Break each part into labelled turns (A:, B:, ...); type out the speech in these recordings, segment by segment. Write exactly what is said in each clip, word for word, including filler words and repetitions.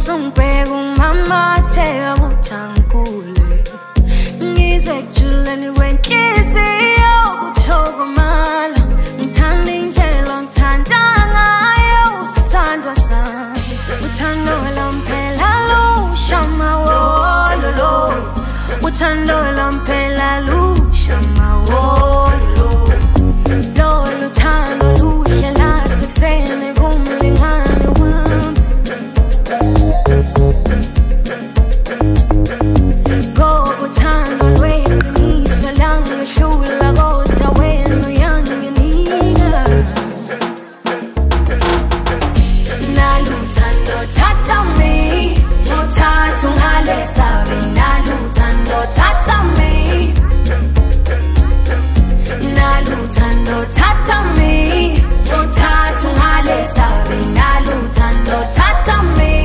A: usungibheka ungimamathe uthankule ngizwe kujuleni kwenhliziyo kuthokomala ngithanda indlela ngithanda ngayo usithandwa sami uthando lomphela lushama wololo uthando lomphela lushama wololo lolo thando luhle lasekuseni kumlingane wami ngoba uthando lweqiniso langehlula kodwa wena uyanginika naluthando thatha mi uthatha ungalesabi naluthando thatha mi naluthando thatha mi uthatha ungalesabi naluthando thatha mi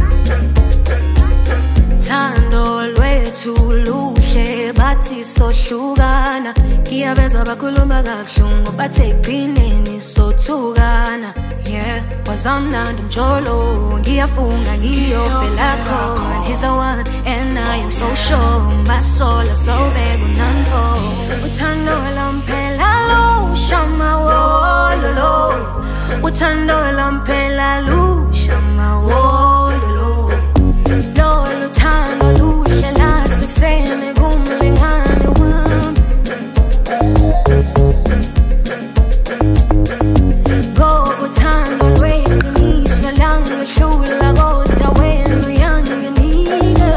A: thando lwethu luhle bathi sohlukana ngiyabezwa bakhuluma kabuhlungu bathe egcineni sothukana yeah wazamnandi mjolo ngiyafunga ngiyofela khona he's the one and I am so sure my soul is so big unanfo uthando lomphela lushama wololo uthando lomphela lushama wololo lolo thando luhle lasekuseni kumlingane wami ngoba uthando lweqiniso langehlula kodwa wena uyanginika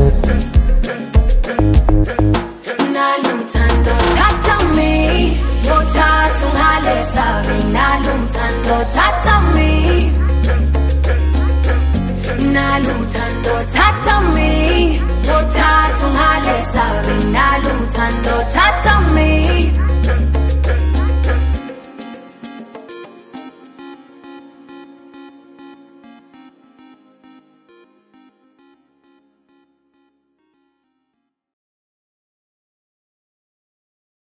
A: naluthando thatha mi uthatha ungalesabi naluthando thatha mi naluthando thatha mi uthatha ungalesabi naluthando thatha mi